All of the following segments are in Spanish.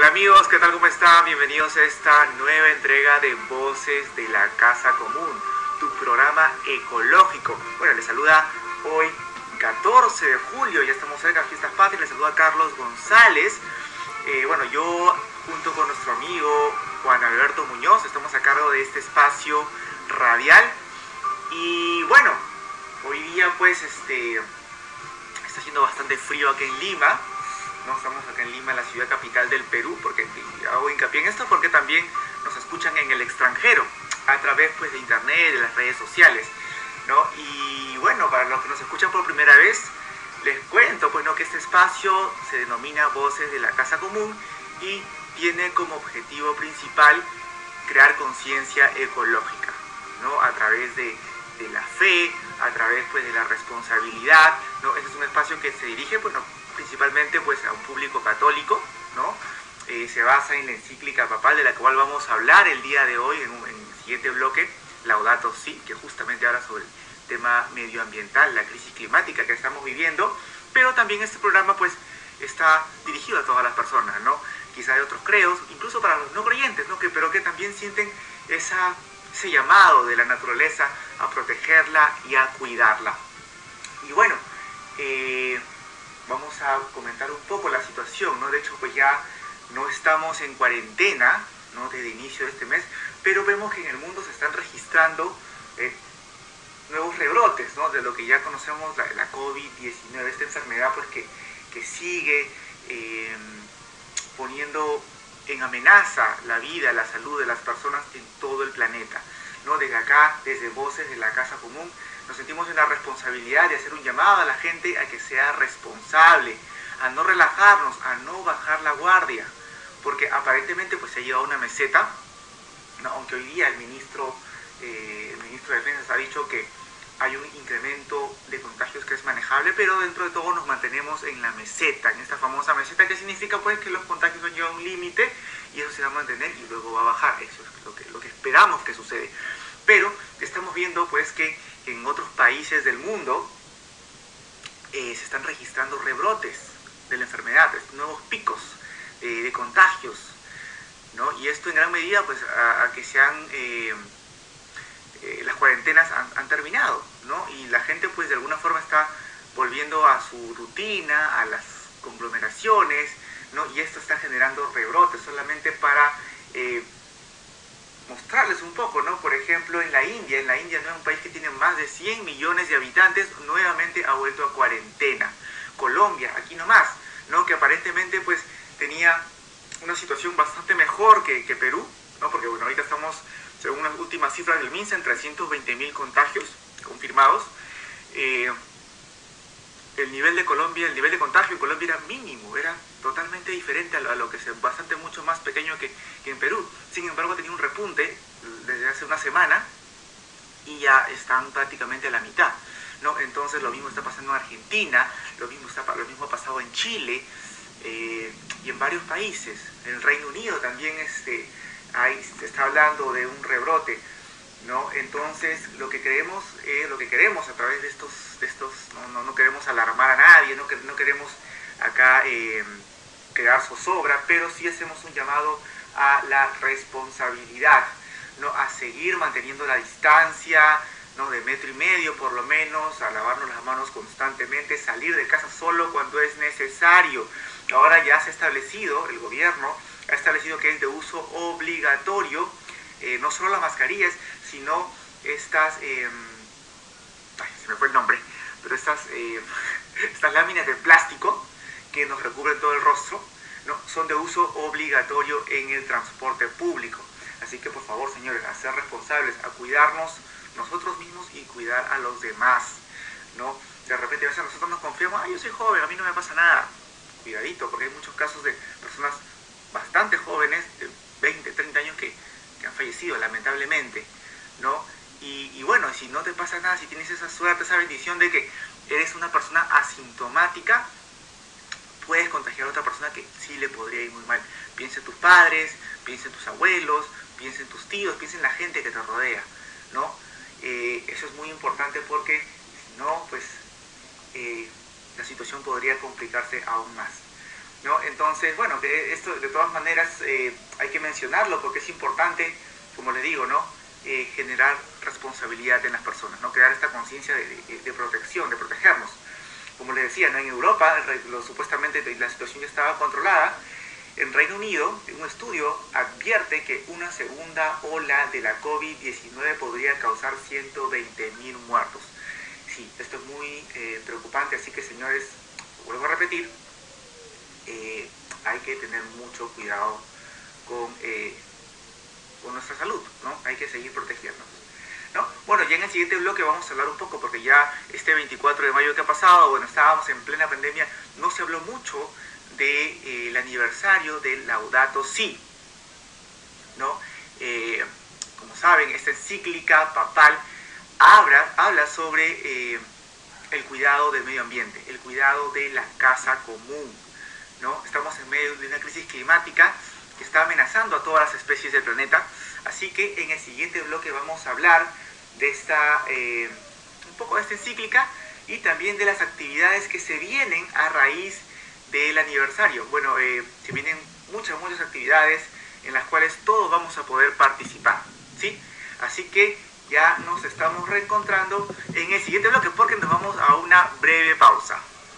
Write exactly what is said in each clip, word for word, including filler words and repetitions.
amigos, ¿qué tal? ¿Cómo están? Bienvenidos a esta nueva entrega de Voces de la Casa Común, tu programa ecológico. Bueno, les saluda hoy catorce de julio, ya estamos cerca de Fiestas Patrias, les saluda Carlos González. Eh, bueno, yo junto con nuestro amigo Juan Alberto Muñoz estamos a cargo de este espacio radial. Y bueno, hoy día pues este está haciendo bastante frío aquí en Lima. No estamos acá en Lima, la ciudad capital del Perú, porque hago hincapié en esto porque también nos escuchan en el extranjero a través pues de internet, de las redes sociales, ¿no? Y bueno, para los que nos escuchan por primera vez, les cuento pues no que este espacio se denomina Voces de la Casa Común y tiene como objetivo principal crear conciencia ecológica, ¿no? A través de, de la fe, a través pues de la responsabilidad, ¿no? Este es un espacio que se dirige, bueno, principalmente pues a un público católico, ¿no? Eh, se basa en la encíclica papal de la cual vamos a hablar el día de hoy en, un, en el siguiente bloque, Laudato Si, que justamente habla sobre el tema medioambiental, la crisis climática que estamos viviendo, pero también este programa pues está dirigido a todas las personas, ¿no? Quizá de otros credos, incluso para los no creyentes, ¿no? Que, pero que también sienten esa, ese llamado de la naturaleza a protegerla y a cuidarla. Y bueno, eh, vamos a comentar un poco la situación, ¿no? De hecho, pues ya no estamos en cuarentena, ¿no? Desde el inicio de este mes, pero vemos que en el mundo se están registrando eh, nuevos rebrotes, ¿no? De lo que ya conocemos, la, la COVID diecinueve, esta enfermedad pues que, que sigue eh, poniendo en amenaza la vida, la salud de las personas en todo el planeta, ¿no? Desde acá, desde Voces de la Casa Común, nos sentimos en la responsabilidad de hacer un llamado a la gente a que sea responsable, a no relajarnos, a no bajar la guardia, porque aparentemente pues se ha llegado a una meseta, ¿no? Aunque hoy día el ministro, eh, el ministro de Defensa ha dicho que hay un incremento de contagios que es manejable, pero dentro de todo nos mantenemos en la meseta, en esta famosa meseta, que significa pues que los contagios han llegado a un límite y eso se va a mantener y luego va a bajar. Eso es lo que, lo que esperamos que sucede. Pero estamos viendo pues que en otros países del mundo eh, se están registrando rebrotes de la enfermedad, nuevos picos eh, de contagios, ¿no? Y esto en gran medida pues a, a que se han eh, eh, las cuarentenas han, han terminado, ¿no? Y la gente pues de alguna forma está volviendo a su rutina, a las conglomeraciones, ¿no? Y esto está generando rebrotes solamente para eh, mostrarles un poco, ¿no? Por ejemplo, en la India, en la India, ¿no? Un país que tiene más de cien millones de habitantes, nuevamente ha vuelto a cuarentena. Colombia, aquí nomás, ¿no? Que aparentemente pues tenía una situación bastante mejor que, que Perú, ¿no? Porque bueno, ahorita estamos, según las últimas cifras del MINSA, en trescientos veinte mil contagios confirmados. Eh, el nivel de Colombia, el nivel de contagio en Colombia era mínimo, era totalmente diferente a lo, a lo que es bastante mucho más pequeño que, que en Perú. Sin embargo, tenía un repunte desde hace una semana y ya están prácticamente a la mitad, ¿no? Entonces lo mismo está pasando en Argentina, lo mismo, está, lo mismo ha pasado en Chile eh, y en varios países. En el Reino Unido también este, ahí se está hablando de un rebrote, ¿no? Entonces lo que queremos, eh, lo que queremos a través de estos, de estos no, no, no queremos alarmar a nadie, no, no queremos acá eh, crear zozobra, pero sí hacemos un llamado a la responsabilidad, ¿no? A seguir manteniendo la distancia, ¿no? De metro y medio por lo menos, a lavarnos las manos constantemente, salir de casa solo cuando es necesario. Ahora ya se ha establecido, el gobierno ha establecido que es de uso obligatorio, eh, no solo las mascarillas, sino estas, eh, ay, se me fue el nombre, pero estas, eh, estas láminas de plástico que nos recubren todo el rostro, ¿no? Son de uso obligatorio en el transporte público. Así que por favor, señores, a ser responsables, a cuidarnos nosotros mismos y cuidar a los demás, ¿no? De repente a veces nosotros nos confiamos, ah, yo soy joven, a mí no me pasa nada. Cuidadito, porque hay muchos casos de personas bastante jóvenes, de veinte, treinta años, que, que han fallecido lamentablemente, ¿no? Y, y bueno, si no te pasa nada, si tienes esa suerte, esa bendición de que eres una persona asintomática, puedes contagiar a otra persona que sí le podría ir muy mal. Piensa en tus padres, piensa en tus abuelos, piensa en tus tíos, piensa en la gente que te rodea, ¿no? Eh, eso es muy importante porque si no, pues eh, la situación podría complicarse aún más. ¿no? Entonces, bueno, que esto de todas maneras eh, hay que mencionarlo porque es importante, como les digo, ¿no? Eh, generar responsabilidad en las personas, ¿no? Crear esta conciencia de, de, de protección, de protegernos. Como les decía, ¿no? En Europa lo, supuestamente la situación ya estaba controlada. En Reino Unido, un estudio advierte que una segunda ola de la COVID diecinueve podría causar ciento veinte mil muertos. Sí, esto es muy eh, preocupante, así que señores, vuelvo a repetir, eh, hay que tener mucho cuidado con, eh, con nuestra salud, ¿no? Hay que seguir protegiéndonos, ¿no? Bueno, ya en el siguiente bloque vamos a hablar un poco, porque ya este veinticuatro de mayo que ha pasado, bueno, estábamos en plena pandemia, no se habló mucho del de, eh, aniversario del Laudato Si, ¿no? Eh, como saben, esta encíclica papal habla, habla sobre eh, el cuidado del medio ambiente, el cuidado de la casa común, ¿no? Estamos en medio de una crisis climática que está amenazando a todas las especies del planeta, así que en el siguiente bloque vamos a hablar de esta, eh, un poco de esta encíclica y también de las actividades que se vienen a raíz del aniversario. Bueno, eh, se vienen muchas, muchas actividades en las cuales todos vamos a poder participar, ¿sí? Así que ya nos estamos reencontrando en el siguiente bloque porque nos vamos a una breve pausa.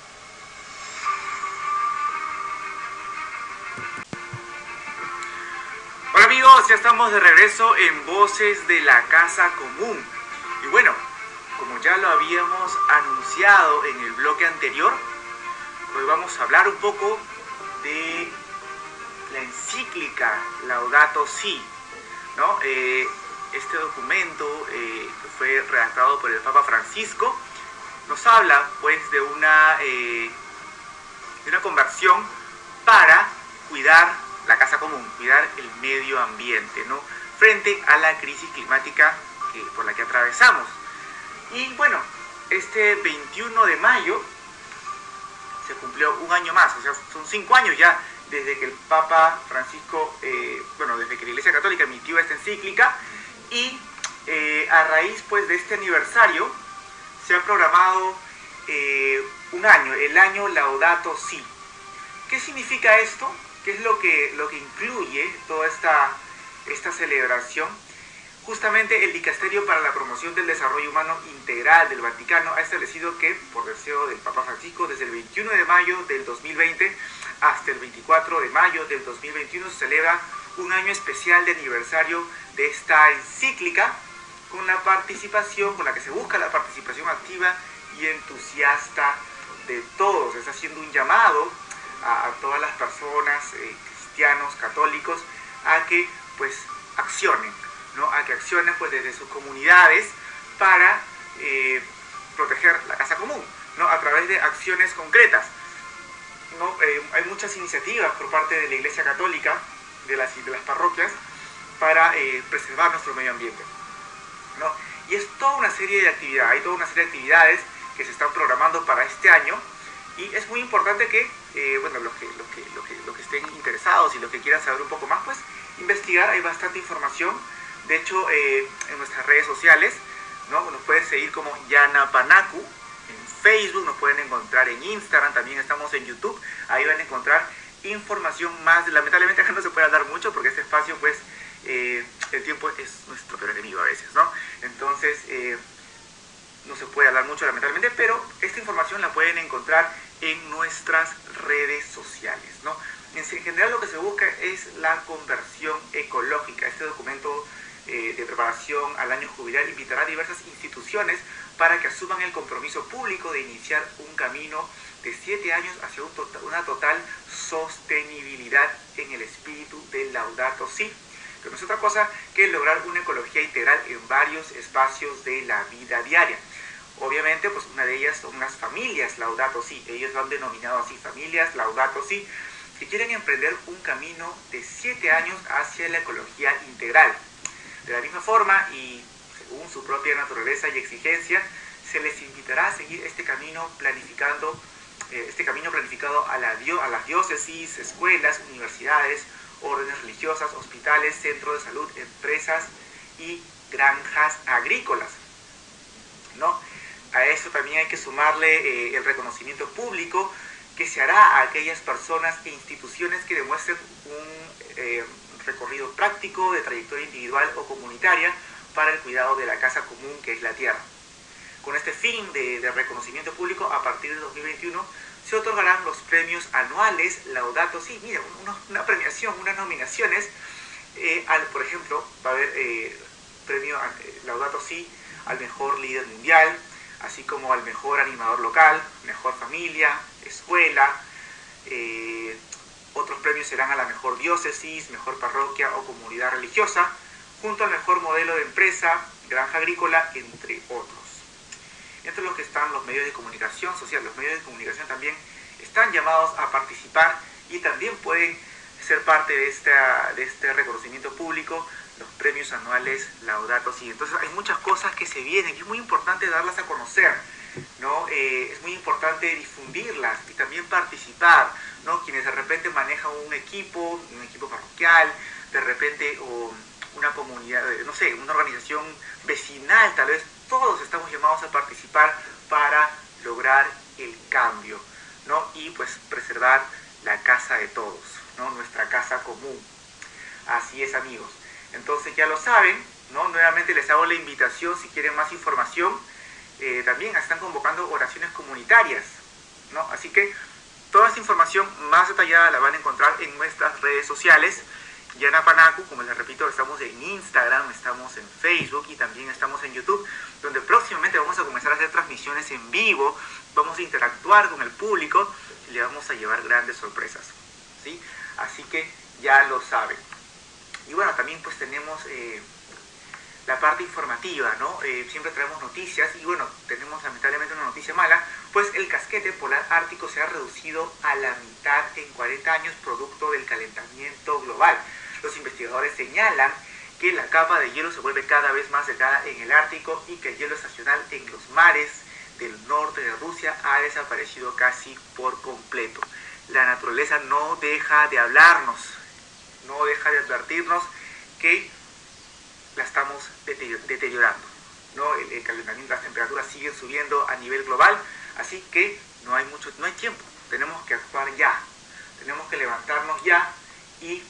Hola amigos, ya estamos de regreso en Voces de la Casa Común. Y bueno, como ya lo habíamos anunciado en el bloque anterior, hoy vamos a hablar un poco de la encíclica Laudato Si, ¿no? Eh, este documento eh, que fue redactado por el Papa Francisco nos habla pues de una, eh, de una conversión para cuidar la casa común, cuidar el medio ambiente, ¿no? Frente a la crisis climática que, por la que atravesamos. Y bueno, este veintiuno de mayo se cumplió un año más, o sea, son cinco años ya desde que el Papa Francisco, eh, bueno, desde que la Iglesia Católica emitió esta encíclica, y eh, a raíz pues de este aniversario se ha programado eh, un año, el año Laudato Si. ¿Qué significa esto? ¿Qué es lo que, lo que incluye toda esta, esta celebración? Justamente el Dicasterio para la Promoción del Desarrollo Humano Integral del Vaticano ha establecido que, por deseo del Papa Francisco, desde el veintiuno de mayo del dos mil veinte hasta el veinticuatro de mayo del dos mil veintiuno se celebra un año especial de aniversario de esta encíclica, con la participación, con la que se busca la participación activa y entusiasta de todos. Está haciendo un llamado a, a todas las personas, eh, cristianos, católicos, a que pues accionen, ¿no? A que accionen pues desde sus comunidades para eh, proteger la casa común, ¿no? A través de acciones concretas, ¿no? Eh, hay muchas iniciativas por parte de la Iglesia Católica, de las, de las parroquias, para eh, preservar nuestro medio ambiente, ¿no? Y es toda una serie de actividades, hay toda una serie de actividades que se están programando para este año, y es muy importante que, eh, bueno, los que, los, que, los, que, los que estén interesados y los que quieran saber un poco más, pues investigar, hay bastante información. De hecho, eh, en nuestras redes sociales, ¿no? Nos pueden seguir como Yanapanacu en Facebook, nos pueden encontrar en Instagram, también estamos en YouTube, ahí van a encontrar información más. Lamentablemente acá no se puede hablar mucho porque este espacio pues eh, el tiempo es nuestro peor enemigo a veces, ¿no? Entonces eh, no se puede hablar mucho lamentablemente, pero esta información la pueden encontrar en nuestras redes sociales, ¿no? En general lo que se busca es la conversión ecológica. Este documento eh, de preparación al año jubilar invitará a diversas instituciones para que asuman el compromiso público de iniciar un camino de siete años hacia un total, una total sostenibilidad en el espíritu del Laudato Si, que no es otra cosa que lograr una ecología integral en varios espacios de la vida diaria. Obviamente, pues una de ellas son unas familias Laudato Si, ellos lo han denominado así, familias Laudato Si, que quieren emprender un camino de siete años hacia la ecología integral. De la misma forma y según su propia naturaleza y exigencia, se les invitará a seguir este camino planificando este camino planificado a, la, a las diócesis, escuelas, universidades, órdenes religiosas, hospitales, centros de salud, empresas y granjas agrícolas, ¿no? A eso también hay que sumarle eh, el reconocimiento público que se hará a aquellas personas e instituciones que demuestren un eh, recorrido práctico de trayectoria individual o comunitaria para el cuidado de la casa común que es la tierra. Con este fin de, de reconocimiento público, a partir de dos mil veintiuno se otorgarán los premios anuales Laudato Si. Mira, una, una premiación, unas nominaciones, eh, al, por ejemplo, va a haber eh, premio eh, Laudato Si al mejor líder mundial, así como al mejor animador local, mejor familia, escuela. Eh, otros premios serán a la mejor diócesis, mejor parroquia o comunidad religiosa, junto al mejor modelo de empresa, granja agrícola, entre otros. Entre los que están los medios de comunicación social, los medios de comunicación también están llamados a participar y también pueden ser parte de, esta, de este reconocimiento público, los premios anuales Laudato Si. Entonces hay muchas cosas que se vienen y es muy importante darlas a conocer, ¿no? Eh, es muy importante difundirlas y también participar, ¿no? Quienes de repente manejan un equipo, un equipo parroquial, de repente o una comunidad, no sé, una organización vecinal, tal vez todos estamos llamados a participar para lograr el cambio, ¿no? Y pues preservar la casa de todos, ¿no? Nuestra casa común. Así es, amigos. Entonces ya lo saben, ¿no? Nuevamente les hago la invitación, si quieren más información, eh, también están convocando oraciones comunitarias, ¿no? Así que toda esta información más detallada la van a encontrar en nuestras redes sociales. Yana Panacu, como les repito, estamos en Instagram, estamos en Facebook y también estamos en YouTube, donde próximamente vamos a comenzar a hacer transmisiones en vivo, vamos a interactuar con el público y le vamos a llevar grandes sorpresas, ¿sí? Así que ya lo saben. Y bueno, también pues tenemos eh, la parte informativa, ¿no? Eh, siempre traemos noticias y bueno, tenemos lamentablemente una noticia mala, pues el casquete polar ártico se ha reducido a la mitad en cuarenta años producto del calentamiento global. Los investigadores señalan que la capa de hielo se vuelve cada vez más delgada en el Ártico y que el hielo estacional en los mares del norte de Rusia ha desaparecido casi por completo. La naturaleza no deja de hablarnos, no deja de advertirnos que la estamos deteriorando, ¿no? El, el calentamiento, las temperaturas siguen subiendo a nivel global, así que no hay mucho, no hay tiempo, tenemos que actuar ya, tenemos que levantarnos ya y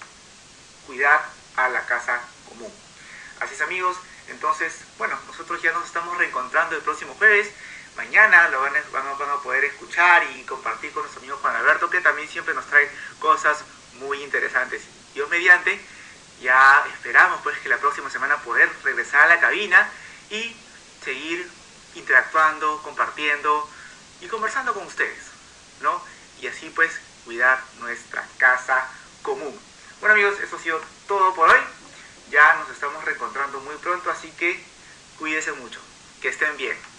cuidar a la casa común. Así es, amigos. Entonces, bueno, nosotros ya nos estamos reencontrando el próximo jueves. Mañana lo van a, van a, van a poder escuchar y compartir con nuestro amigo Juan Alberto, que también siempre nos trae cosas muy interesantes. Dios mediante, ya esperamos pues que la próxima semana poder regresar a la cabina y seguir interactuando, compartiendo y conversando con ustedes, ¿no? Y así pues cuidar nuestra casa común. Bueno, amigos, eso ha sido todo por hoy. Ya nos estamos reencontrando muy pronto, así que cuídense mucho. Que estén bien.